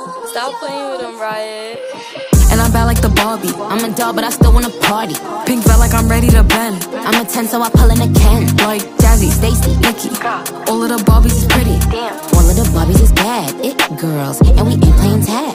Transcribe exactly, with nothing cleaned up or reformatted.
Stop playing with him, Riot. And I'm bad like the Barbie. I'm a doll, but I still wanna party. Pink felt like I'm ready to bend. I'm a ten, so I pull in a Ken. Like Jazzy, Stacy, Nikki. All of the Barbies is pretty. Damn. All of the Barbies is bad. It girls, and we ain't playing tag.